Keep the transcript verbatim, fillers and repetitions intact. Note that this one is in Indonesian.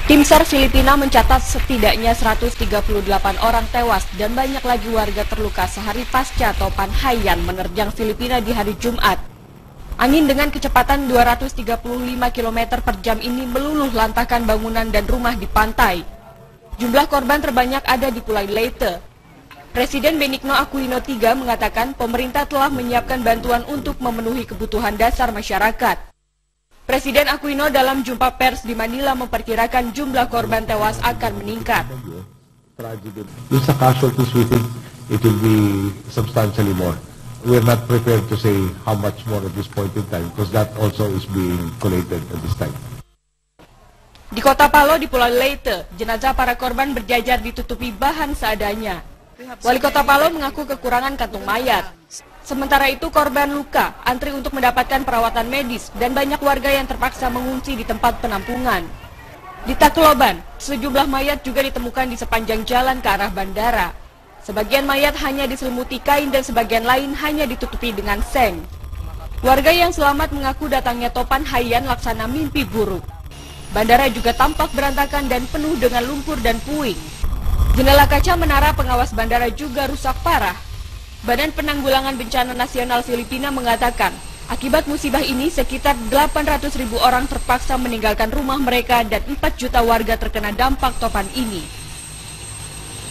Tim SAR Filipina mencatat setidaknya seratus tiga puluh delapan orang tewas dan banyak lagi warga terluka sehari pasca topan Haiyan menerjang Filipina di hari Jumat. Angin dengan kecepatan dua ratus tiga puluh lima kilometer per jam ini meluluh lantahkan bangunan dan rumah di pantai. Jumlah korban terbanyak ada di Pulau Leyte. Presiden Benigno Aquino tiga mengatakan pemerintah telah menyiapkan bantuan untuk memenuhi kebutuhan dasar masyarakat. Presiden Aquino dalam jumpa pers di Manila memperkirakan jumlah korban tewas akan meningkat. Yung sa casualties, we think it will be substantially more. We're not prepared to say how much more at this point in time because that also is being collated at this time. Di Kota Palo di Pulau Leyte, jenazah para korban berjajar ditutupi bahan seadanya. Wali Kota Palo mengaku kekurangan kantung mayat. Sementara itu korban luka antri untuk mendapatkan perawatan medis dan banyak warga yang terpaksa mengungsi di tempat penampungan. Di Tacloban, sejumlah mayat juga ditemukan di sepanjang jalan ke arah bandara. Sebagian mayat hanya diselimuti kain dan sebagian lain hanya ditutupi dengan seng. Warga yang selamat mengaku datangnya topan Haiyan laksana mimpi buruk. Bandara juga tampak berantakan dan penuh dengan lumpur dan puing. Jendela kaca menara pengawas bandara juga rusak parah. Badan Penanggulangan Bencana Nasional Filipina mengatakan, akibat musibah ini sekitar delapan ratus ribu orang terpaksa meninggalkan rumah mereka dan empat juta warga terkena dampak topan ini.